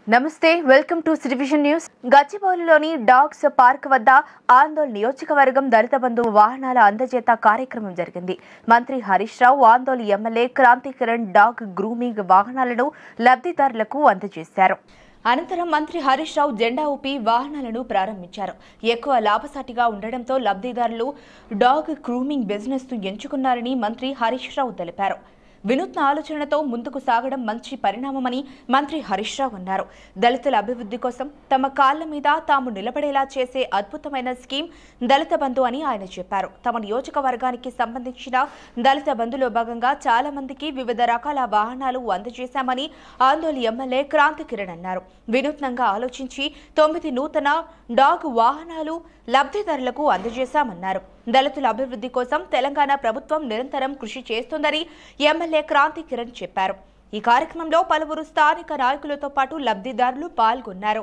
నమస్తే welcome to Citivision news. గచ్చిబౌలిలోని dogs park వద్ద ఆందోళన నియోజకవర్గం దళిత బంధు వాహనాల అందజేత కార్యక్రమం జరిగింది. మంత్రి హరీష్ రావు, ఆందోళన MLA Kranti Kiran dog grooming వాహనాలను లబ్ధిదారులకు అందజేశారు. అనంతరం మంత్రి హరీష్ రావు జెండా ఊపి వాహనాలను ప్రారంభించారు. ఎక్కువ లాభసాటిగా ఉండడంతో లబ్ధిదారులు డాగ్ గ్రూమింగ్ బిజినెస్ ను ఎంచుకున్నారని మంత్రి హరీష్ రావు తెలిపారు. వినూత్న ఆలోచనలతో ముందుకు సాగడం మంచి పరిణామమని మంత్రి హరీష్ రావు అన్నారు. దళితుల అభివృద్ధి కోసం తమ కాళ్ల మీద తాము నిలబడేలా చేసే అద్భుతమైన స్కీమ్ దళిత బంధు అని ఆయన చెప్పారు. తమ నియోజకవర్గానికి సంబంధించిన దళిత బంధులో భాగంగా చాలా మందికి వివిధ రకాల వాహనాలు అందజేశామని ఆందోళన ఎమ్మెల్యే క్రాంతి కిరణ్ అన్నారు. వినూత్నంగా ఆలోచించి 9 నూతన డాగ్ వాహనాలు లబ్ధిదారులకు అందజేశామన్నారు. దళితుల అభివృద్ధి కోసం తెలంగాణ ప్రభుత్వం నిరంతరం కృషి చేస్తోందని ఎమ్మెల్యే క్రాంతి కిరణ్ చెప్పారు. ఈ కార్యక్రమంలో పలువురు స్థానిక నాయకులతో పాటు లబ్ధిదారులు పాల్గొన్నారు.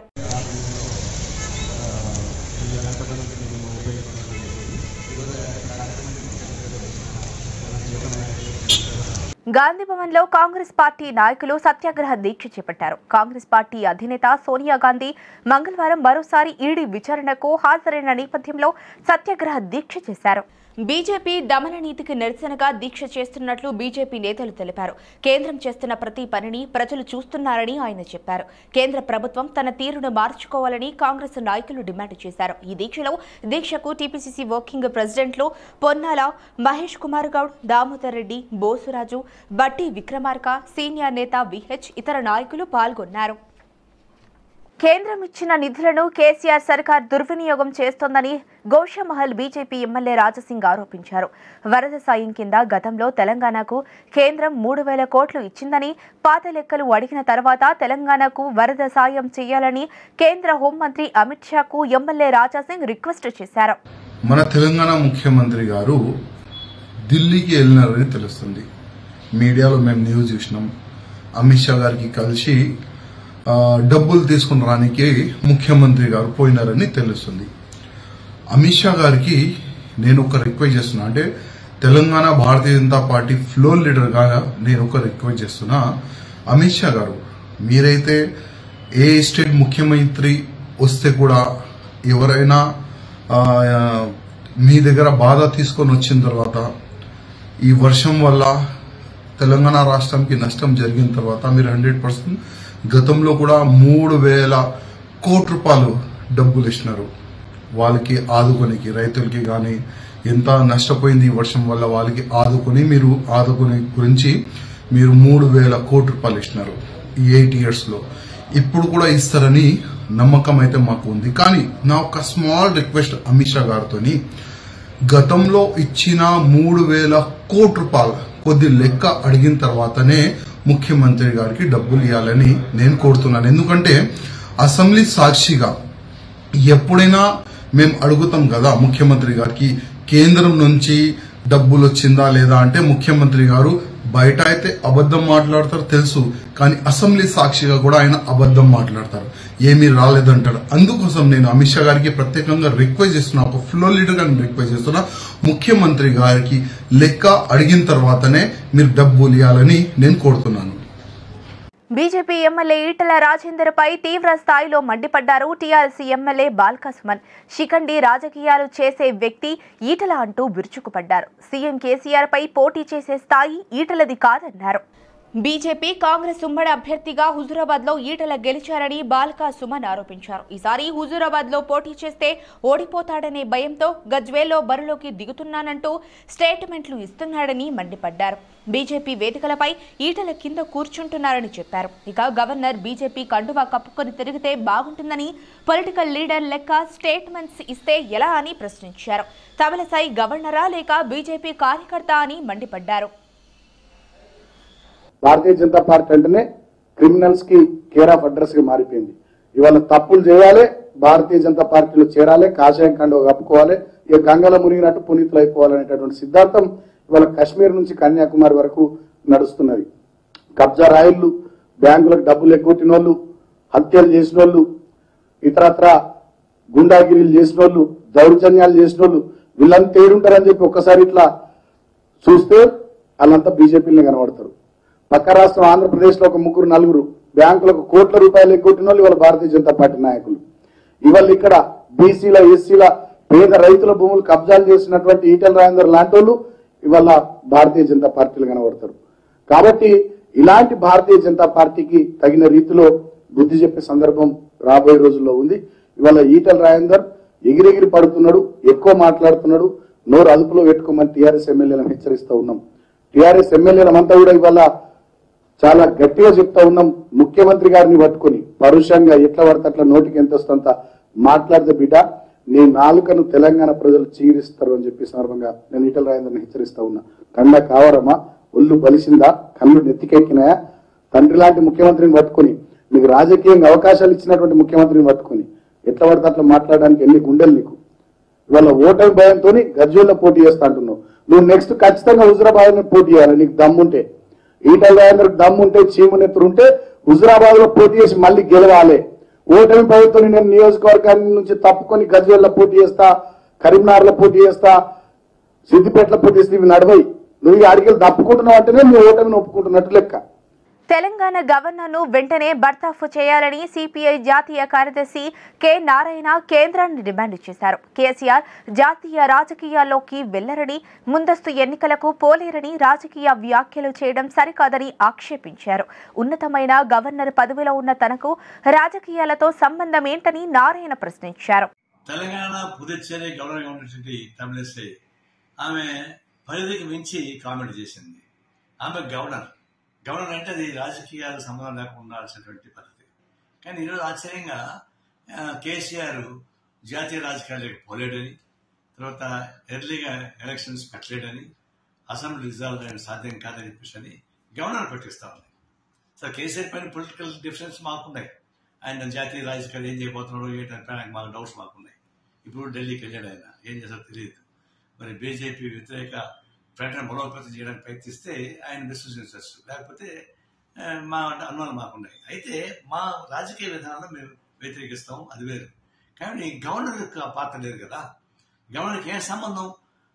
గాంధీ భవన్ లో కాంగ్రెస్ పార్టీ నాయకులు సత్యాగ్రహ దీక్ష చేపట్టారు. కాంగ్రెస్ పార్టీ అధినేత సోనియా గాంధీ మంగళవారం మరోసారి ఈడీ విచారణకు హాజరైన నేపథ్యంలో సత్యాగ్రహ దీక్ష చేశారు. బీజేపీ దమన నీతికి నిరసనగా దీక్ష చేస్తున్నట్లు బీజేపీ నేతలు తెలిపారు. కేంద్రం చేస్తున్న ప్రతి పనిని ప్రజలు చూస్తున్నారని ఆయన చెప్పారు. కేంద్ర ప్రభుత్వం తన తీరును మార్చుకోవాలని కాంగ్రెస్ నాయకులు డిమాండ్ చేశారు. ఈ దీక్షకు టీపీసీసీ వర్కింగ్ ప్రెసిడెంట్లు పొన్నాల మహేష్ కుమార్ గౌడ్, దామోదర్ రెడ్డి, బోసురాజు, బట్టి విక్రమార్క, సీనియర్ నేత విహెచ్, ఇతర నాయకులు పాల్గొన్నారు. కేంద్రం ఇచ్చిన నిధులను కేసీఆర్ సర్కార్ దుర్వినియోగం చేస్తోందని గోషామహల్ బీజేపీ ఎమ్మెల్యే రాజసింగ్ ఆరోపించారు. వరద సాయం కింద గతంలో తెలంగాణకు కేంద్రం 3,000 కోట్లు ఇచ్చిందని, పాత లెక్కలు అడిగిన తర్వాత తెలంగాణకు వరద సాయం చేయాలని కేంద్ర హోంమంత్రి అమిత్ షాకు ఎమ్మెల్యే రాజాసింగ్ రిక్వెస్ట్ చేశారు. మన తెలంగాణ ముఖ్యమంత్రి గారు ఢిల్లీకి వెళ్లినారని తెలుస్తుంది. మీడియాలో మేము న్యూస్ చూసినాం. అమిత్ షా గారికి కలిసి డబ్బులు తీసుకుని రానికి ముఖ్యమంత్రి గారు పోయినారని తెలుస్తుంది. అమిత్ షా గారికి నేను ఒక రిక్వెస్ట్ చేస్తున్నా, అంటే Telangana Bharatiya Janata party floor leader గా నేను ఒక రిక్వెస్ట్ చేస్తున్నా. అమిత్ షా గారు, మీరైతే ఏ స్టేట్ ముఖ్యమంత్రి వస్తే కూడా ఎవరైనా మీ దగ్గర బాధ తీసుకొని వచ్చిన తర్వాత ఈ వర్షం వల్ల తెలంగాణ రాష్ట్రానికి నష్టం జరిగిన తర్వాత మీరు 100% గతంలో కూడా 3,000 కోట్ల రూపాయలు డబ్బులు ఇచ్చినారు. వాళ్ళకి ఆదుకోనికి, రైతులకి కానీ ఎంత నష్టపోయింది ఈ వర్షం వల్ల వాళ్ళకి ఆదుకునే గురించి మీరు 3,000 కోట్ల రూపాయలు ఇచ్చినారు ఈ 8 years లో. ఇప్పుడు కూడా ఇస్తారని నమ్మకం అయితే మాకు ఉంది. కానీ నా ఒక స్మాల్ రిక్వెస్ట్ అమిత్ షా గారితో, గతంలో ఇచ్చిన 3,000 కోట్ల రూపాయలు కొద్ది లెక్క అడిగిన తర్వాతనే ముఖ్యమంత్రి గారికి డబ్బులు ఇవ్వాలని నేను కోరుతున్నాను. ఎందుకంటే అసెంబ్లీ సాక్షిగా ఎప్పుడైనా మేము అడుగుతాం కదా ముఖ్యమంత్రి గారికి, కేంద్రం నుంచి డబ్బులు వచ్చిందా లేదా అంటే ముఖ్యమంత్రి గారు బయట అయితే అబద్ధం మాట్లాడతారు తెలుసు, కానీ అసెంబ్లీ సాక్షిగా కూడా ఆయన అబద్ధం మాట్లాడతారు, ఏమీ రాలేదంటాడు. అందుకోసం నేను అమిత్ షా గారికి ప్రత్యేకంగా రిక్వెస్ట్ చేస్తున్నా, ఒక ఫ్లోర్ లీడర్ గా రిక్వెస్ట్ చేస్తున్నా, ముఖ్యమంత్రి గారికి లెక్క అడిగిన తర్వాతనే మీరు డబ్బులు ఇవ్వాలని నేను కోరుతున్నాను. బీజేపీ ఎమ్మెల్యే ఈటల రాజేందర్ పై తీవ్ర స్థాయిలో మండిపడ్డారు టీఆర్ఎస్ ఎమ్మెల్యే బాల్కా సుమన్. శిఖండి రాజకీయాలు చేసే వ్యక్తి ఈటల అంటూ విరుచుకుపడ్డారు. సీఎం కేసీఆర్ పై పోటీ చేసే స్థాయి ఈటలది కాదన్నారు. బీజేపీ కాంగ్రెస్ ఉమ్మడి అభ్యర్థిగా హుజూరాబాద్ లో ఈటల గెలిచారని బాల్కా సుమన్ ఆరోపించారు. ఈసారి హుజూరాబాద్ లో పోటీ చేస్తే ఓడిపోతాడనే భయంతో గజ్వేల్లో బరిలోకి దిగుతున్నానంటూ స్టేట్మెంట్లు ఇస్తున్నాడని మండిపడ్డారు. బీజేపీ వేదికలపై ఈటల కింద కూర్చుంటున్నారని చెప్పారు. ఇక గవర్నర్ బీజేపీ కండువా కప్పుకొని తిరిగితే బాగుంటుందని, పొలిటికల్ లీడర్ లెక్క స్టేట్మెంట్స్ ఇస్తే ఎలా అని ప్రశ్నించారు. తమిళసై గవర్నరా లేక బీజేపీ కార్యకర్త అని మండిపడ్డారు. భారతీయ జనతా పార్టీ అంటేనే క్రిమినల్స్ కి కేర్ ఆఫ్ అడ్రస్ గా మారిపోయింది. ఇవాళ తప్పులు చేయాలి, భారతీయ జనతా పార్టీలో చేరాలి, కాషాయం కండువ కప్పుకోవాలి, ఇక గంగలో మునిగినట్టు పునీతులు అయిపోవాలనేటటువంటి సిద్ధాంతం ఇవాళ కాశ్మీర్ నుంచి కన్యాకుమారి వరకు నడుస్తున్నది. కబ్జా రాయిళ్లు, బ్యాంకులకు డబ్బులు ఎగ్గొట్టిన వాళ్ళు, హత్యలు చేసిన వాళ్ళు, ఇతరత్ర గుండాగిరీలు చేసిన వాళ్ళు, దౌర్జన్యాలు చేసిన వాళ్ళు, వీళ్ళంతా ఏడుంటారని చెప్పి ఒక్కసారి ఇట్లా చూస్తే వాళ్ళంతా బీజేపీని కనబడతారు. పక్క రాష్ట్రం ఆంధ్రప్రదేశ్ లో ఒక 3-4 బ్యాంకులకు కోట్ల రూపాయలు ఎగ్గొట్టిన వాళ్ళు ఇవాళ భారతీయ జనతా పార్టీ నాయకులు. ఇవాళ ఇక్కడ బీసీల ఎస్సీల పేద రైతుల భూములు కబ్జాలు చేసినటువంటి ఈటెల రాజేందర్ లాంటి వాళ్ళు ఇవాళ భారతీయ జనతా పార్టీలు కనబడతారు. కాబట్టి ఇలాంటి భారతీయ జనతా పార్టీకి తగిన రీతిలో బుద్ధి చెప్పే సందర్భం రాబోయే రోజుల్లో ఉంది. ఇవాళ ఈటెల రాజేందర్ ఎగిరెగిరి పడుతున్నాడు, ఎక్కువ మాట్లాడుతున్నాడు, నోరు అదుపులో పెట్టుకోమని టీఆర్ఎస్ ఎమ్మెల్యేలను హెచ్చరిస్తూ ఉన్నాం. టీఆర్ఎస్ ఎమ్మెల్యేలమంతా కూడా ఇవాళ చాలా గట్టిగా చెప్తా ఉన్నాం. ముఖ్యమంత్రి గారిని పట్టుకొని పరుషంగా ఎట్లా పడితే అట్లా నోటికి ఎంత వస్తుందంత మాట్లాడితే బిడ్డ నీ నాలుకను తెలంగాణ ప్రజలు చీరిస్తారు అని చెప్పి సందర్భంగా నేను ఈటెల రాజేందర్ని హెచ్చరిస్తా ఉన్నా. కండ కావరమా, ఒళ్ళు బలిసిందా, కళ్ళు నెత్తికెక్కినాయా? తండ్రి లాంటి ముఖ్యమంత్రిని పట్టుకొని, నీకు రాజకీయంగా అవకాశాలు ఇచ్చినటువంటి ముఖ్యమంత్రిని పట్టుకొని ఎట్లా పడితే అట్లా మాట్లాడడానికి ఎన్ని గుండెలు నీకు? ఇవాళ ఓటమి భయంతో గజ్వేల్లో పోటీ చేస్తా అంటున్నావు. నువ్వు నెక్స్ట్ ఖచ్చితంగా హుజురాబాద్ పోటీ చేయాలి నీకు దమ్ముంటే. ఈటెల రాజేందర్కి దమ్ముంటే, చీమునెత్తురు ఉంటే హుజురాబాద్ లో పోటీ చేసి మళ్ళీ గెలవాలి. ఓటమి భయంతో నేను నియోజకవర్గాన్ని నుంచి తప్పుకొని గజ్వేల్లో పోటీ చేస్తా, కరీంనగర్ లో పోటీ చేస్తా, సిద్దిపేటలో పోటీ చేస్తే ఇవి నడవయి. నువ్వు అడిగలు తప్పుకుంటున్నావు అంటేనే నీ ఓటమిని ఒప్పుకుంటున్నట్టు లెక్క. తెలంగాణ గవర్నర్ను వెంటనే బర్తాఫు చేయాలని సిపిఐ జాతీయ కార్యదర్శి కె నారాయణ కేంద్రాన్ని డిమాండ్ చేశారు. కేసీఆర్ జాతీయ రాజకీయాల్లోకి వెళ్లరని, ముందస్తు ఎన్నికలకు పోలేరని రాజకీయ వ్యాఖ్యలు చేయడం సరికాదని ఆక్షేపించారు. ఉన్నతమైన గవర్నర్ పదవిలో ఉన్న తనకు రాజకీయాలతో సంబంధం ఏంటని నారాయణ ప్రశ్నించారు. తెలంగాణ పుదుచ్చేరి గవర్నర్గా ఉన్నటువంటి తమిళిసై ఆమె పరిధికి మించి కామెంట్ చేసింది. ఆమె గవర్నర్ అంటే అది రాజకీయాలకు సంబంధం లేకుండా ఉండాల్సినటువంటి పద్ధతి. కానీ ఈరోజు ఆశ్చర్యంగా కేసీఆర్ జాతీయ రాజకీయాలకు పోలేడని, తర్వాత ఎర్లీగా ఎలక్షన్స్ పెట్టలేడని, అసెంబ్లీ రిజాల్వ్ అయిన సాధ్యం కాదని చెప్పేసి అని గవర్నర్ పెట్టిస్తా ఉంది. సో కేసీఆర్ పైన పొలిటికల్ డిఫరెన్స్ మాకున్నాయి. ఆయన జాతీయ రాజకీయాలు ఏం చేయబోతున్నాడో ఏంటంటే ఆయనకు మాకు డౌట్స్ మాకున్నాయి. ఇప్పుడు ఢిల్లీకి వెళ్ళాడు, ఆయన ఏం చేస్తారో తెలియదు. మరి బీజేపీ వ్యతిరేక ప్రకటన బలోపేతం చేయడానికి ప్రయత్నిస్తే ఆయన విశ్వసించవచ్చు, లేకపోతే మా అనుమానం మాకున్నాయి. అయితే మా రాజకీయ విధానంలో మేము వ్యతిరేకిస్తాం, అది వేరు. కానీ గవర్నర్ యొక్క పాత్ర లేదు కదా. గవర్నర్కి ఏం సంబంధం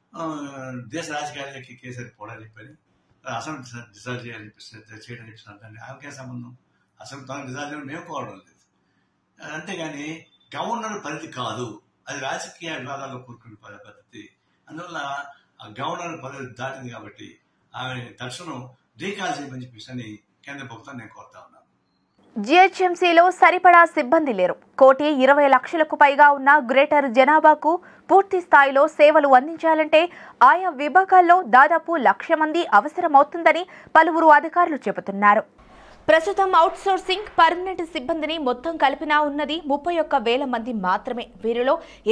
దేశ రాజకీయాలకి కేసీఆర్ పోవడానికి చెప్పని, అసెంబ్లీ డిజాల్వ్ చేయాలని చేయడం చెప్పి ఆమెకేం సంబంధం? అసెంబ్లీ తనకు డిజాల్వ్ చేయడం మేము కోవడం లేదు. అంతేగాని గవర్నర్ పరిధి కాదు, అది రాజకీయ వివాదాల్లో కూరుకునే పద్ధతి. అందువల్ల ఆ గవర్నర్ పదవి దాటింది కాబట్టి ఆమె తక్షణం రీకాల్ చేయమని చెప్పేసి కేంద్ర ప్రభుత్వం నేను కోరుతా ఉన్నాను. జీహెచ్ఎంసీలో సరిపడా సిబ్బంది లేరు. 1,20,00,000కు పైగా ఉన్న గ్రేటర్ జనాభాకు పూర్తి స్థాయిలో సేవలు అందించాలంటే ఆయా విభాగాల్లో దాదాపు 1,00,000 మంది అవసరమవుతుందని పలువురు అధికారులు చెబుతున్నారు. ప్రస్తుతం అవుట్సోర్సింగ్ పర్మనెంట్ సిబ్బందిని మొత్తం కలిపినా ఉన్నది 31,000 మంది మాత్రమే. వీరిలో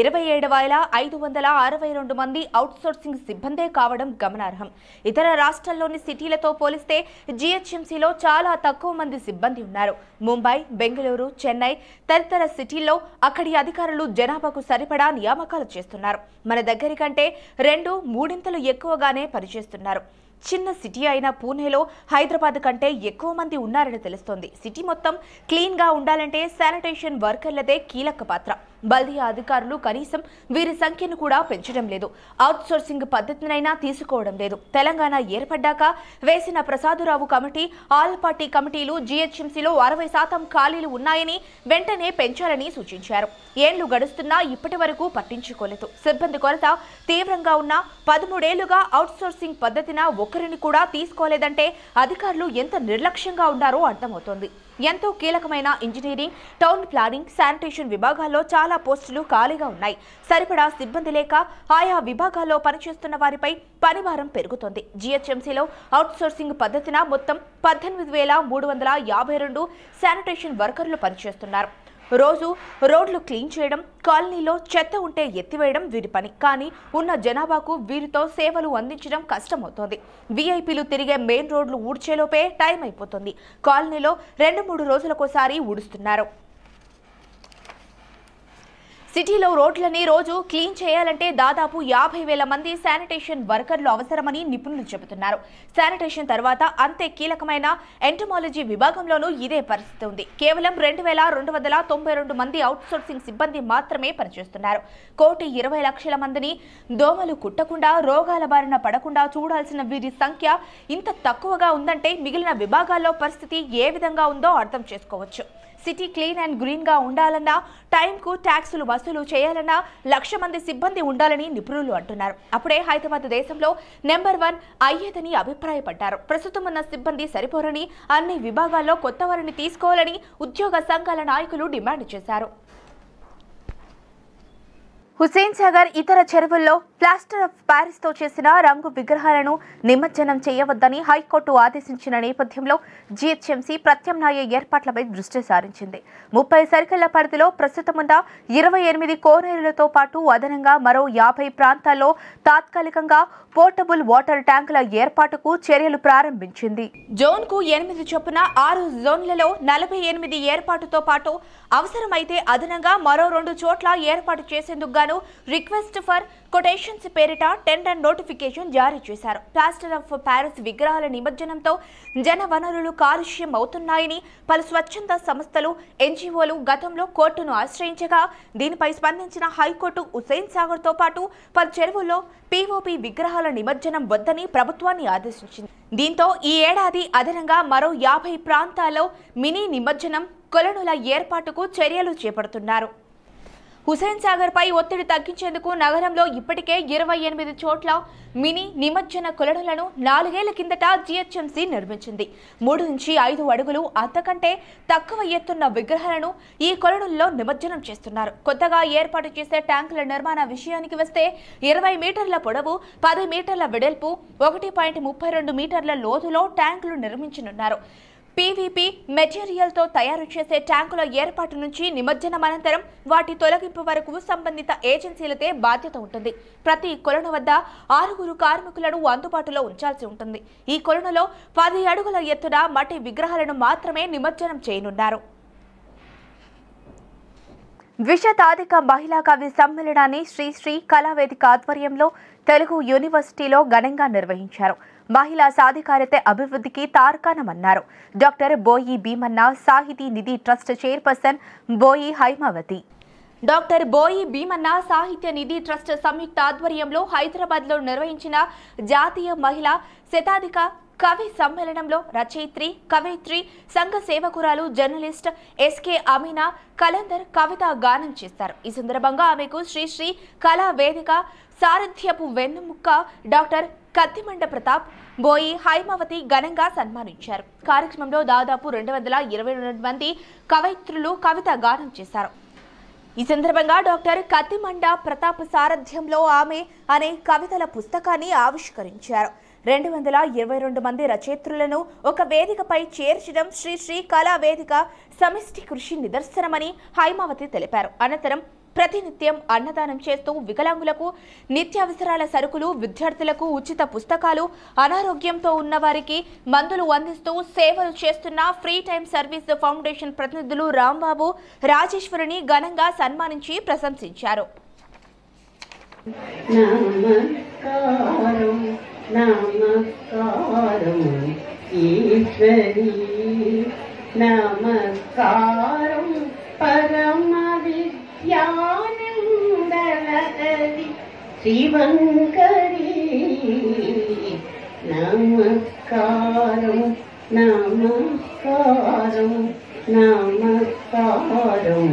27,562 మంది అవుట్సోర్సింగ్ సిబ్బందే కావడం గమనార్హం. ఇతర రాష్ట్రాల్లోని సిటీలతో పోలిస్తే జీహెచ్ఎంసీలో చాలా తక్కువ మంది సిబ్బంది ఉన్నారు. ముంబై, బెంగళూరు, చెన్నై తదితర సిటీల్లో అక్కడి అధికారులు జనాభాకు సరిపడా నియామకాలు చేస్తున్నారు. మన దగ్గరి కంటే 2-3 ఎక్కువగానే పనిచేస్తున్నారు. చిన్న సిటీ అయిన పూణేలో హైదరాబాద్ కంటే ఎక్కువ మంది ఉన్నారని తెలుస్తోంది. సిటీ మొత్తం క్లీన్ గా ఉండాలంటే శానిటేషన్ వర్కర్లదే కీలక పాత్ర. బల్దియా అధికారులు కనీసం వీరి సంఖ్యను కూడా పెంచడం లేదు. అవుట్సోర్సింగ్ పద్ధతినైనా తీసుకోవడం లేదు. తెలంగాణ ఏర్పడ్డాక వేసిన ప్రసాదరావు కమిటీ, ఆల్ పార్టీ కమిటీలు జీహెచ్ఎంసీలో 60% ఖాళీలు ఉన్నాయని వెంటనే పెంచాలని సూచించారు. ఏళ్లు గడుస్తున్నా ఇప్పటి వరకు పట్టించుకోలేదు. సిబ్బంది కొరత తీవ్రంగా ఉన్న 13 ఏళ్లుగా అవుట్సోర్సింగ్ పద్ధతిన ఒక్కరిని కూడా తీసుకోలేదంటే అధికారులు ఎంత నిర్లక్ష్యంగా ఉన్నారో అర్థమవుతోంది. ఎంతో కీలకమైన ఇంజనీరింగ్, టౌన్ ప్లానింగ్, శానిటేషన్ విభాగాల్లో చాలా పోస్టులు ఖాళీగా ఉన్నాయి. సరిపడా సిబ్బంది లేక ఆయా విభాగాల్లో పనిచేస్తున్న వారిపై పనిభారం పెరుగుతోంది. జీహెచ్ఎంసీలో అవుట్సోర్సింగ్ పద్ధతిన మొత్తం 18,352 శానిటేషన్ వర్కర్లు పనిచేస్తున్నారు. రోజు రోడ్లు క్లీన్ చేయడం, కాలనీలో చెత్త ఉంటే ఎత్తివేయడం వీరి పని. కానీ ఉన్న జనాభాకు వీరితో సేవలు అందించడం కష్టమవుతోంది. వీఐపీలు తిరిగే మెయిన్ రోడ్లు ఊడ్చేలోపే టైం అయిపోతుంది. కాలనీలో 2-3 రోజులకోసారి ఊడుస్తున్నారు. సిటీలో రోడ్లని రోజు క్లీన్ చేయాలంటే దాదాపు 50,000 మంది శానిటేషన్ వర్కర్లు అవసరమని నిపుణులు చెబుతున్నారు. శానిటేషన్ తర్వాత అంతే కీలకమైన ఎంటమాలజీ విభాగంలోనూ ఇదే పరిస్థితి ఉంది. కేవలం 2,292 మంది అవుట్సోర్సింగ్ సిబ్బంది మాత్రమే పనిచేస్తున్నారు. 1,20,00,000 మందిని దోమలు కుట్టకుండా రోగాల బారిన పడకుండా చూడాల్సిన వీరి సంఖ్య ఇంత తక్కువగా ఉందంటే మిగిలిన విభాగాల్లో పరిస్థితి ఏ విధంగా ఉందో అర్థం చేసుకోవచ్చు. సిటీ క్లీన్ అండ్ గ్రీన్ గా ఉండాలన్నా, టైంకు ట్యాక్సులు వసూలు చేయాలన్నా 1,00,000 మంది సిబ్బంది ఉండాలని నిపుణులు అంటున్నారు. అప్పుడే హైదరాబాద్ దేశంలో నెంబర్ 1 అయ్యేదని అభిప్రాయపడ్డారు. ప్రస్తుతం ఉన్న సిబ్బంది సరిపోరని, అన్ని విభాగాల్లో కొత్త వారిని తీసుకోవాలని ఉద్యోగ సంఘాల నాయకులు డిమాండ్ చేశారు. హుస్సేన్ సాగర్ ఇతర చెరువుల్లో ప్లాస్టర్ ఆఫ్ ప్యారిస్ తో చేసిన రంగు విగ్రహాలను నిమజ్జనం చేయవద్దని హైకోర్టు ఆదేశించిన నేపథ్యంలో జీహెచ్ఎంసీ ప్రత్యామ్నాయ ఏర్పాట్లపై దృష్టి సారించింది. 30 సర్కిళ్ల పరిధిలో ప్రస్తుతమున్న 28 కోనేరులతో పాటు అదనంగా మరో 50 ప్రాంతాల్లో తాత్కాలికంగా పోర్టబుల్ వాటర్ ట్యాంకుల ఏర్పాటుకు చర్యలు ప్రారంభించింది. జోన్కు 8 చొప్పున 6 జోన్లలో 48 ఏర్పాటుతో పాటు అవసరమైతే అదనంగా మరో 2 చోట్ల ఏర్పాటు చేసేందుకు గాను రిక్వెస్ట్ ఫర్ కొటేషన్స్ పేరిట టెండర్ నోటిఫికేషన్ జారీ చేశారు. ప్లాస్టర్ ఆఫ్ ప్యారిస్ విగ్రహాల నిమజ్జనంతో జన వనరులు కాలుష్యం అవుతున్నాయని పలు స్వచ్ఛంద సంస్థలు, ఎన్జీఓలు గతంలో కోర్టును ఆశ్రయించగా దీనిపై స్పందించిన హైకోర్టు హుస్సేన్ సాగర్ తో పాటు పలు చెరువుల్లో పీఓపీ విగ్రహాల నిమజ్జనం వద్దని ప్రభుత్వాన్ని ఆదేశించింది. దీంతో ఈ ఏడాది అదనంగా మరో 50 ప్రాంతాల్లో మినీ నిమజ్జనం కొలనుల ఏర్పాటుకు చర్యలు చేపడుతున్నారు. హుస్సేన్ సాగర్ పై ఒత్తిడి తగ్గించేందుకు నగరంలో ఇప్పటికే 28 చోట్ల మినీ నిమజ్జన కొలనులను 4 ఏళ్ల కిందట జీహెచ్ఎంసీ నిర్మించింది. 3 నుంచి 5 అడుగులు అంతకంటే తక్కువ ఎత్తున్న విగ్రహాలను ఈ కొలనుల్లో నిమజ్జనం చేస్తున్నారు. కొత్తగా ఏర్పాటు చేసే ట్యాంకుల నిర్మాణ విషయానికి వస్తే 20 మీటర్ల పొడవు, 10 మీటర్ల వెడల్పు, 1.32 మీటర్ల లోతులో ట్యాంకులు నిర్మించనున్నారు. పీవీపీ మెటీరియల్తో తయారు చేసే ట్యాంకుల ఏర్పాటు నుంచి నిమజ్జనం అనంతరం వాటి తొలగింపు వరకు సంబంధిత ఏజెన్సీలదే బాధ్యత ఉంటుంది. ప్రతి కొలను వద్ద 6 కార్మికులను అందుబాటులో ఉంచాల్సి ఉంటుంది. ఈ కొలనులో 10 అడుగుల ఎత్తున మట్టి విగ్రహాలను మాత్రమే నిమజ్జనం చేయనున్నారు. ద్విశతాధిక మహిళా కవి సమ్మేళనాన్ని శ్రీ కళావేదిక ఆధ్వర్యంలో తెలుగు యూనివర్సిటీలో ఘనంగా నిర్వహించారు. మహిళా సాధికారత అభివృద్ధికి తార్కాణమన్నారు. డాక్టర్ బోయి భీమన్న సాహితీ నిధి ట్రస్ట్ చైర్పర్సన్ బోయి హైమావతి. డాక్టర్ బోయి భీమన్న సాహిత్య నిధి ట్రస్ట్ సంయుక్త ఆధ్వర్యంలో హైదరాబాద్లో నిర్వహించిన జాతీయ మహిళా శతాధిక కవి సమ్మేళనంలో రచయిత్రి, కవయిత్రి, సంఘ సేవకురాలు, జర్నలిస్ట్ ఎస్కే అమీనా కలందర్ కవిత గానం చేశారు. ఈ సందర్భంగా ఆమెకు శ్రీ కళా వేదిక సారథ్యపు వెన్నుముక్క డాక్టర్ కత్తిమండ ప్రతాప్, బోయి హైమావతి ఘనంగా సన్మానించారు. కార్యక్రమంలో దాదాపు 222 మంది కవయిత్రులు కవిత గానం చేశారు. ఈ సందర్భంగా డాక్టర్ కత్తిమండ ప్రతాప్ సారథ్యంలో ఆమె అనే కవితల పుస్తకాన్ని ఆవిష్కరించారు. 222 మంది రచయిత్రులను ఒక వేదికపై చేర్చడం శ్రీ కళా వేదిక సమిష్టి కృషి నిదర్శనమని హైమావతి తెలిపారు. అనంతరం ప్రతినిత్యం అన్నదానం చేస్తూ వికలాంగులకు నిత్యావసరాల సరుకులు, విద్యార్థులకు ఉచిత పుస్తకాలు, అనారోగ్యంతో ఉన్న వారికి మందులు అందిస్తూ సేవలు చేస్తున్న ఫ్రీ టైమ్ సర్వీస్ ఫౌండేషన్ ప్రతినిధులు రాంబాబు, రాజేశ్వరిని ఘనంగా సన్మానించి ప్రశంసించారు. నమస్కారం ఈశ్వరీ, నమస్కారం పరమ విద్యానందలహరి శివంకరీ, నమస్కారం నమస్కారం నమస్కారం.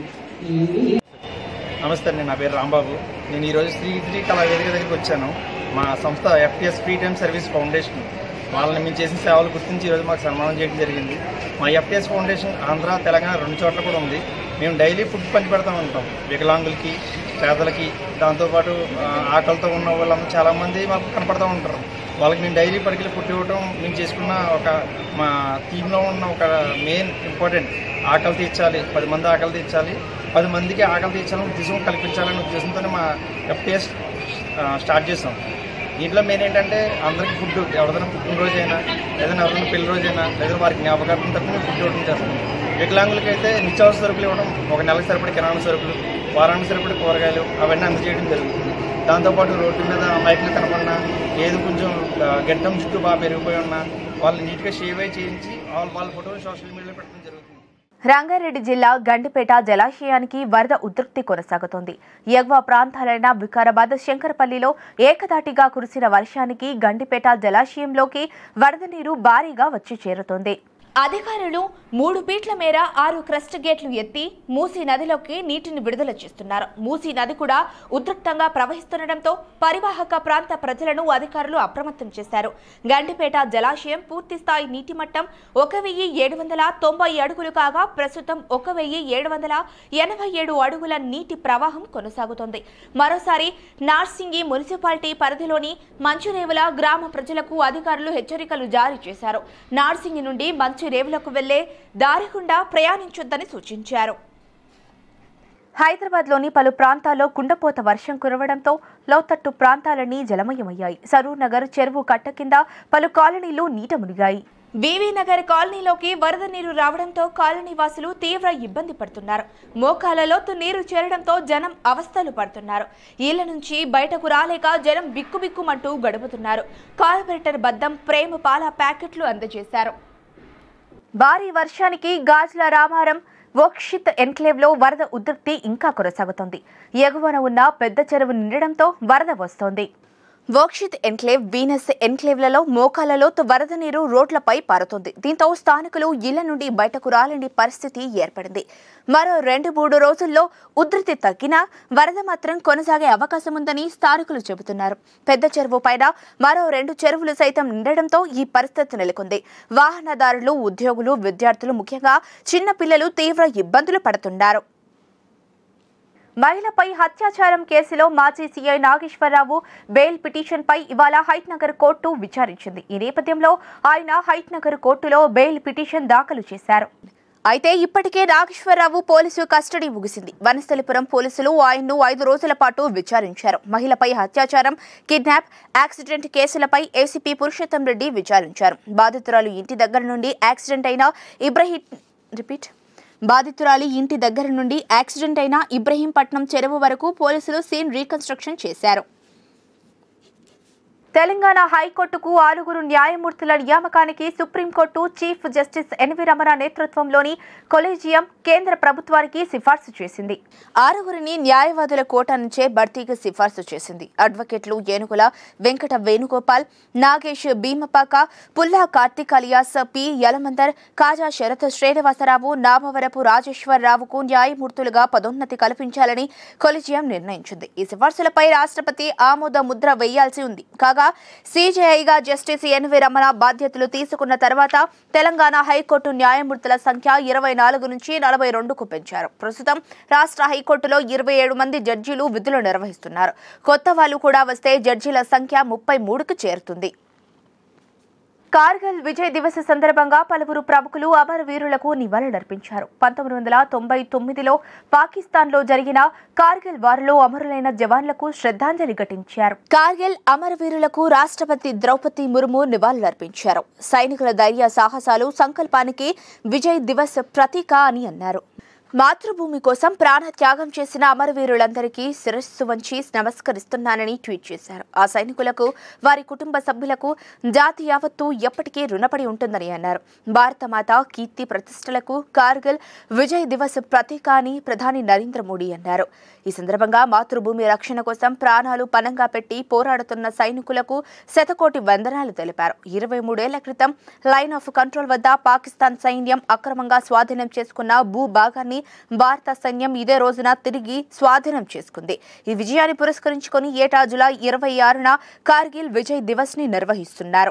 నమస్తే అండి, నా పేరు రాంబాబు. నేను ఈరోజు శ్రీ కళా వేదిక దగ్గరికి వచ్చాను. మా సంస్థ FTS free time service foundation వాళ్ళని మేము చేసిన సేవలు గుర్తించి ఈరోజు మాకు సన్మానం చేయడం జరిగింది. మా ఎఫ్టీఎస్ ఫౌండేషన్ ఆంధ్ర, తెలంగాణ 2 చోట్ల కూడా ఉంది. మేము డైలీ ఫుడ్ పంచి పెడతా ఉంటాం వికలాంగులకి, పేదలకి. దాంతోపాటు ఆకలితో ఉన్న వాళ్ళందరూ చాలామంది మాకు కనపడుతూ ఉంటారు. వాళ్ళకి మేము డైలీ పడికి ఫుడ్ ఇవ్వడం మేము చేసుకున్న ఒక మా టీంలో ఉన్న ఒక మెయిన్ ఇంపార్టెంట్. ఆకలి తీర్చాలి, 10 మంది ఆకలి తీర్చాలి, 10 మందికి ఆకలి తీర్చాలని ఉద్దేశం కల్పించాలనే ఉద్దేశంతోనే మా ఎఫ్టీఎస్ స్టార్ట్ చేసాం. దీంట్లో మెయిన్ ఏంటంటే అందరికీ ఫుడ్, ఎవరిదైనా పుట్టినరోజైనా, ఏదైనా ఎవరైనా పెళ్లి రోజైనా, లేదా వారికి జ్ఞాపకార్థం తప్ప ఫుడ్ ఇవ్వడం చేస్తాం. వికలాంగులకి అయితే నిత్యావసర సరుకులు ఇవ్వడం, ఒక నెలకు సరిపడి కిరాణా సరుకులు, వారానికి సరిపడి కూరగాయలు అవన్నీ అందజేయడం జరుగుతుంది. దాంతోపాటు రోడ్డు మీద మైకులు కనపడినా, ఏది కొంచెం గడ్డం చుట్టూ బాగా పెరిగిపోయి ఉన్నా వాళ్ళు నీట్గా షేవ్ చేయించి వాళ్ళ ఫోటోలు సోషల్ మీడియాలో పెట్టడం జరుగుతుంది. రంగారెడ్డి జిల్లా గండిపేట జలాశయానికి వరద ఉధృతి కొనసాగుతోంది. ఎగువ ప్రాంతాలైన వికారాబాద్, శంకరపల్లిలో ఏకధాటిగా కురిసిన వర్షానికి గండిపేట జలాశయంలోకి వరద నీరు భారీగా వచ్చి చేరుతోంది. అధికారులు 3 ఫీట్ల మేర 6 క్రస్ట్ గేట్లు ఎత్తి మూసీ నదిలోకి నీటిని విడుదల చేస్తున్నారు. మూసీ నది కూడా ఉధృతంగా ప్రవహిస్తుండటంతో పరివాహక ప్రాంత ప్రజలను అధికారులు అప్రమత్తం చేశారు. గండిపేట జలాశయం పూర్తి స్థాయి నీటి మట్టం 1790 అడుగులు కాగా ప్రస్తుతం 1787 అడుగుల నీటి ప్రవాహం కొనసాగుతోంది. మరోసారి నార్సింగి మున్సిపాలిటీ పరిధిలోని మంచురేవుల గ్రామ ప్రజలకు అధికారులు హెచ్చరికలు జారీ చేశారు. నార్సింగి నుండి రేవులకు వెళ్లే దారి గుండా ప్రయాణించొద్దని సూచించారు. హైదరాబాద్లోని పలు ప్రాంతాల్లో కుండపోత వర్షం కురవడంతో లోతట్టు ప్రాంతాలన్నీ జలమయమయ్యాయి. సరూర్ నగర్ చెరువు కట్ట కింద పలు కాలనీలు నీట మునిగాయి. బీవీ నగర్ కాలనీలోకి వరద నీరు రావడంతో కాలనీ వాసులు తీవ్ర ఇబ్బంది పడుతున్నారు. మోకాల లోతు నీరు చేరడంతో జనం అవస్థలు పడుతున్నారు. ఇళ్ల నుంచి బయటకు రాలేక జనం బిక్కుబిక్కుమంటూ గడుపుతున్నారు. కార్పొరేటర్ బద్దం ప్రేమ పాల ప్యాకెట్లు అందజేశారు. భారీ వర్షానికి గాజుల రామారం వోక్షిత్ ఎన్క్లేవ్లో వరద ఉధృతి ఇంకా కొనసాగుతోంది. ఎగువన ఉన్న పెద్ద చెరువు నిండడంతో వరద వస్తోంది. వోక్షిత్ ఎన్క్లేవ్, వీనస్ ఎన్క్లేవ్లలో మోకాల లోతు వరద నీరు రోడ్లపై పారుతోంది. దీంతో స్థానికులు ఇళ్ల నుండి బయటకు రాలేని పరిస్థితి ఏర్పడింది. మరో 2-3 రోజుల్లో ఉధృతి తగ్గినా వరద మాత్రం కొనసాగే అవకాశం ఉందని స్థానికులు చెబుతున్నారు. పెద్ద చెరువు పైన మరో 2 చెరువులు సైతం నిండడంతో ఈ పరిస్థితి నెలకొంది. వాహనదారులు, ఉద్యోగులు, విద్యార్థులు, ముఖ్యంగా చిన్న పిల్లలు తీవ్ర ఇబ్బందులు పడుతున్నారు. మహిళపై అత్యాచారం కేసులో మాజీ సీఐ నాగేశ్వరరావు బెయిల్ పిటిషన్పై ఇవాళ హైట్నగర్ కోర్టు విచారించింది. ఈ నేపథ్యంలో ఆయన హైట్నగర్ కోర్టులో బెయిల్ పిటిషన్ దాఖలు చేశారు. అయితే ఇప్పటికే నాగేశ్వరరావు పోలీసు కస్టడీ ముగిసింది. వనస్థలిపురం పోలీసులు ఆయన్ను 5 రోజుల పాటు విచారించారు. మహిళపై అత్యాచారం, కిడ్నాప్, యాక్సిడెంట్ కేసులపై ఏసీపీ పురుషోత్తం రెడ్డి విచారించారు. బాధితురాలి ఇంటి దగ్గర నుండి యాక్సిడెంట్ అయిన ఇబ్రహీంపట్నం చెరువు వరకు పోలీసులు సీన్ రీకన్స్ట్రక్షన్ చేశారు. తెలంగాణ హైకోర్టుకు 6 న్యాయమూర్తుల నియామకానికి supreme court chief justice NV Ramana నేతృత్వంలోని కొలీజియం కేంద్ర ప్రభుత్వానికి సిఫార్సు చేసింది. 6 న్యాయవాదుల కోటా నుంచే భర్తీకి సిఫార్సు చేసింది. అడ్వకేట్లు ఏనుగుల వెంకట వేణుగోపాల్, నాగేష్ భీమపాక, పుల్లా కార్తిక్ అలియాస్ పి యలమందర్, కాజా శరత్ శ్రీనివాసరావు, నామవరపు రాజేశ్వరరావుకు న్యాయమూర్తులుగా పదోన్నతి కల్పించాలని కొలీజియం నిర్ణయించింది. ఈ సిఫార్సులపై రాష్ట్రపతి ఆమోద ముద్ర వేయాల్సి ఉంది. కాగా సీజేఐగా జస్టిస్ ఎన్వి రమణ బాధ్యతలు తీసుకున్న తర్వాత తెలంగాణ హైకోర్టు న్యాయమూర్తుల సంఖ్య 24 నుంచి 42కు పెంచారు. ప్రస్తుతం రాష్ట్ర హైకోర్టులో 27 మంది జడ్జీలు విధులు నిర్వహిస్తున్నారు. కొత్త వాళ్ళు కూడా వస్తే జడ్జీల సంఖ్య 33కు చేరుతుంది. కార్గిల్ విజయ్ దివస్ సందర్భంగా పలువురు ప్రముఖులు అమరవీరులకు నివాళులర్పించారు. 1999లో పాకిస్తాన్లో జరిగిన కార్గిల్ వారిలో అమరులైన జవాన్లకు శ్రద్ధాంజలి ఘటించారు. కార్గిల్ అమరవీరులకు రాష్ట్రపతి ద్రౌపది ముర్ము నివాళులర్పించారు. సైనికుల ధైర్య సాహసాలు సంకల్పానికి విజయ్ దివస్ ప్రతీక అని అన్నారు. మాతృభూమి కోసం ప్రాణ త్యాగం చేసిన అమరవీరులందరికీ శిరస్సు వంచి నమస్కరిస్తున్నానని ట్వీట్ చేశారు. ఆ సైనికులకు, వారి కుటుంబ సభ్యులకు జాతి యావత్తు ఎప్పటికీ రుణపడి ఉంటుందని అన్నారు. భారతమాత కీర్తి ప్రతిష్టలకు కార్గిల్ విజయ్ దివస్ ప్రతీక అని ప్రధాని నరేంద్ర మోడీ అన్నారు. ఈ సందర్భంగా మాతృభూమి రక్షణ కోసం ప్రాణాలు పణంగా పెట్టి పోరాడుతున్న సైనికులకు శతకోటి వందనాలు తెలిపారు. 23 ఏళ్ల క్రితం లైన్ ఆఫ్ కంట్రోల్ వద్ద పాకిస్తాన్ సైన్యం అక్రమంగా స్వాధీనం చేసుకున్న భూభాగాన్ని భారత సైన్యం ఇదే రోజున తిరిగి స్వాధీనం చేసుకుంది. ఈ విజయాన్ని పురస్కరించుకొని ఏటా జూలై 26న కార్గిల్ విజయ్ దివస్ ని నిర్వహిస్తున్నారు.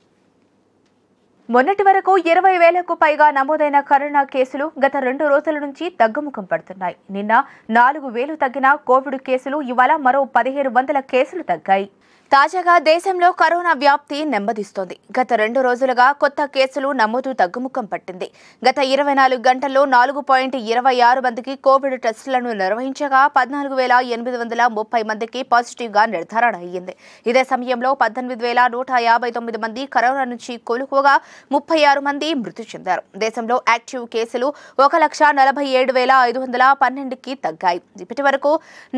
మొన్నటి వరకు 20,000కు పైగా నమోదైన కరోనా కేసులు గత 2 రోజుల నుంచి తగ్గుముఖం పడుతున్నాయి. నిన్న 4,000 తగ్గిన కోవిడ్ కేసులు ఇవాళ మరో 1,500 కేసులు తగ్గాయి. తాజాగా దేశంలో కరోనా వ్యాప్తి నెమ్మదిస్తోంది. గత 2 రోజులుగా కొత్త కేసులు నమోదు తగ్గుముఖం పట్టింది. గత 24 గంటల్లో 4.26 మందికి కోవిడ్ టెస్టులను నిర్వహించగా 14,830 మందికి పాజిటివ్గా నిర్ధారణ అయ్యింది. ఇదే సమయంలో 18,159 మంది కరోనా నుంచి కోలుకోగా 36 మంది మృతి చెందారు. దేశంలో యాక్టివ్ కేసులు 1,47,512కి తగ్గాయి. ఇప్పటి వరకు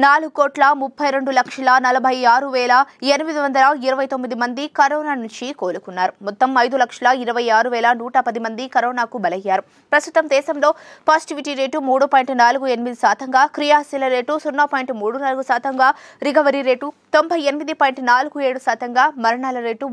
4,32,46,829 మంది కరోనా నుంచి కోలుకున్నారు. మొత్తం 5,26,110 మంది కరోనాకు బలయ్యారు. ప్రస్తుతం దేశంలో పాజిటివిటీ రేటు 3.48%, క్రియాశీల రేటు 0.34%, రికవరీ రేటు 98.47%, మరణాల రేటు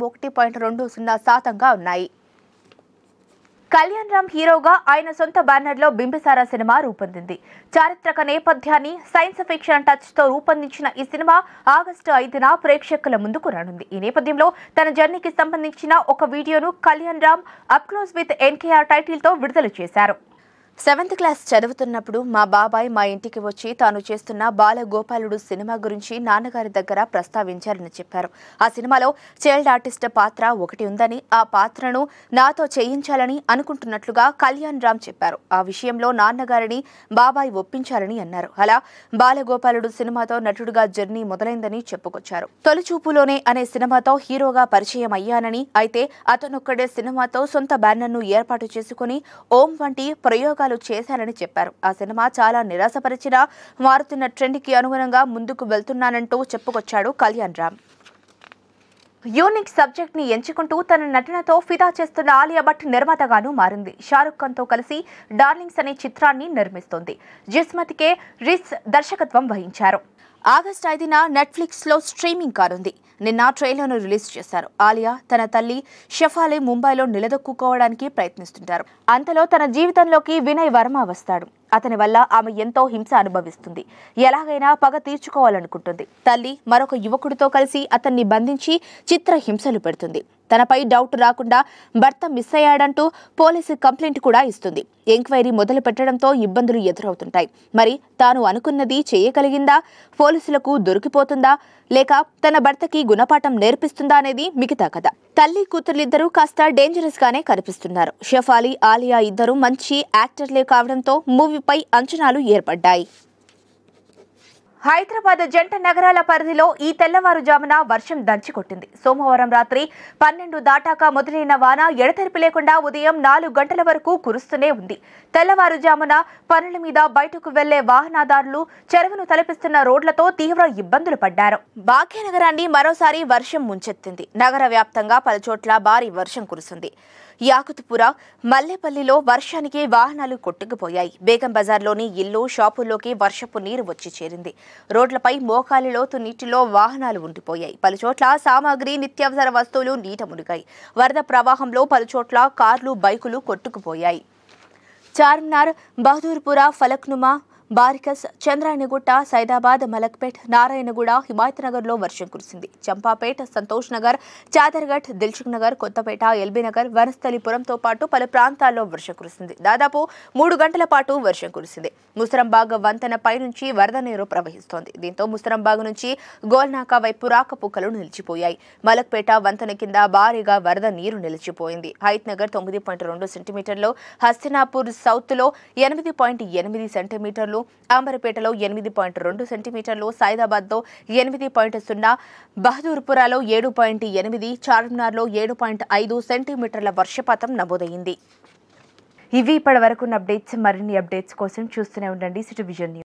1.20% ఉన్నాయి. కళ్యాణ్ రామ్ హీరోగా ఆయన సొంత బ్యానర్లో బింబిసారా సినిమా రూపొందింది. చారిత్రక నేపథ్యాన్ని సైన్స్ ఫిక్షన్ టచ్తో రూపొందించిన ఈ సినిమా ఆగస్టు 5న ప్రేక్షకుల ముందుకు రానుంది. ఈ నేపథ్యంలో తన జర్నీకి సంబంధించిన ఒక వీడియోను Kalyan Ram up close with NKR టైటిల్తో విడుదల చేశారు. 7th క్లాస్ చదువుతున్నప్పుడు మా బాబాయ్ మా ఇంటికి వచ్చి తాను చేస్తున్న బాలగోపాలుడు సినిమా గురించి నాన్నగారి దగ్గర ప్రస్తావించారని చెప్పారు. ఆ సినిమాలో చైల్డ్ ఆర్టిస్ట్ పాత్ర ఒకటి ఉందని, ఆ పాత్రను నాతో చేయించాలని అనుకుంటున్నట్లుగా కళ్యాణ్ రామ్ చెప్పారు. ఆ విషయంలో నాన్నగారిని బాబాయ్ ఒప్పించారని అన్నారు. అలా బాలగోపాలుడు సినిమాతో నటుడుగా జర్నీ మొదలైందని చెప్పుకొచ్చారు. తొలిచూపులోనే అనే సినిమాతో హీరోగా పరిచయం అయ్యానని, అయితే అతనొక్కడే సినిమాతో సొంత బ్యానర్ను ఏర్పాటు చేసుకుని ఓం వంటి ప్రయోగాలు చేశారని చెప్పారు. ఆ సినిమా చాలా నిరాశపరిచినా మారుతున్న ట్రెండ్కి అనుగుణంగా ముందుకు వెళ్తున్నానంటూ చెప్పుకొచ్చాడు కళ్యాణ్ రామ్. యూనిక్ సబ్జెక్ట్ ని ఎంచుకుంటూ తన నటనతో ఫిదా చేస్తున్న ఆలియా భట్ నిర్మాతగాను మారింది. షారుఖ్ ఖాన్ తో కలిసి డార్లింగ్స్ అనే చిత్రాన్ని నిర్మిస్తోంది. జిస్మతికే రిస్ దర్శకత్వం వహించారు. ఆగస్టు 5న నెట్ఫ్లిక్స్లో స్ట్రీమింగ్ కానుంది. నిన్న ట్రైలర్ను రిలీజ్ చేశారు. ఆలియా తన తల్లి షెఫాలి ముంబైలో నిలదొక్కుకోవడానికి ప్రయత్నిస్తుంటారు. అంతలో తన జీవితంలోకి వినయ్ వర్మ వస్తాడు. అతని వల్ల ఆమె ఎంతో హింస అనుభవిస్తుంది. ఎలాగైనా పగ తీర్చుకోవాలనుకుంటుంది. తల్లి మరొక యువకుడితో కలిసి అతన్ని బంధించి చిత్ర హింసలు పెడుతుంది. తనపై డౌట్ రాకుండా భర్త మిస్ అయ్యాడంటూ పోలీసు కంప్లైంట్ కూడా ఇస్తుంది. ఎంక్వైరీ మొదలు పెట్టడంతో ఇబ్బందులు ఎదురవుతుంటాయి. మరి తాను అనుకున్నది చేయగలిగిందా? పోలీసులకు దొరికిపోతుందా? లేక తన భర్తకి గుణపాఠం నేర్పిస్తుందా అనేది మిగతా కథ. తల్లి కూతుర్లిద్దరూ కాస్త డేంజరస్ గానే కనిపిస్తున్నారు. షెఫాలి, ఆలియా ఇద్దరు మంచి యాక్టర్లే కావడంతో మూవీపై అంచనాలు ఏర్పడ్డాయి. హైదరాబాద్ జంట నగరాల పరిధిలో ఈ తెల్లవారుజామున వర్షం దంచికొట్టింది. సోమవారం రాత్రి 12 దాటాక మొదలైన వాన ఎడతెరిపి లేకుండా ఉదయం 4 గంటల వరకు కురుస్తూనే ఉంది. తెల్లవారుజామున పనుల మీద బయటకు వెళ్లే వాహనదారులు చెరువును తలపిస్తున్న రోడ్లతో తీవ్ర ఇబ్బందులు పడ్డారు. భాగ్యనగరాన్ని మరోసారి వర్షం ముంచెత్తింది. నగర వ్యాప్తంగా పలుచోట్ల భారీ వర్షం కురిసింది. యాకుత్పుర, మల్లేపల్లిలో వర్షానికి వాహనాలు కొట్టుకుపోయాయి. బేగం బజార్లోని ఇల్లు, షాపుల్లోకి వర్షపు నీరు వచ్చి చేరింది. రోడ్లపై మోకాలి లోతు నీటిలో వాహనాలు ఉండిపోయాయి. పలుచోట్ల సామాగ్రి, నిత్యావసర వస్తువులు నీట మునిగాయి. వరద ప్రవాహంలో పలుచోట్ల కార్లు, బైకులు కొట్టుకుపోయాయి. చార్మినార్, బహదూర్పుర, ఫలక్నుమా, బారికస్, చంద్రాయనగుట్ట, సైదాబాద్, మలక్పేట్, నారాయణగూడ, హిమాయత్నగర్లో వర్షం కురిసింది. చంపాపేట్, సంతోష్ నగర్, చాదర్ఘట్, దిల్సుఖ్ నగర్, కొత్తపేట, ఎల్బీ నగర్, వనస్థలిపురంతో పాటు పలు ప్రాంతాల్లో వర్షం కురిసింది. దాదాపు 3 గంటల పాటు వర్షం కురిసింది. ముసరంబాగ్ వంతెన పైనుంచి వరద నీరు ప్రవహిస్తోంది. దీంతో ముసరంబాగ్ నుంచి గోల్నాకా వైపు రాకపోకలు నిలిచిపోయాయి. మలక్పేట వంతెన కింద భారీగా వరద నీరు నిలిచిపోయింది. హైత్ నగర్ 9.2 సెంటీమీటర్లు, హస్తినాపూర్ సౌత్లో 8.8 సెంటీమీటర్లు, అంబర్పేటలో 8.2 సెంటీమీటర్లు, సైదాబాద్లో 8.0, బహదూర్పురాలో 7.8, చార్మినార్లో 7.5 సెంటీమీటర్ల వర్షపాతం నమోదైంది. ఇవి ఇప్పటి వరకున్న అప్డేట్స్. మరిన్ని అప్డేట్స్ కోసం చూస్తూనే ఉండండి సిటీ విజన్ న్యూస్.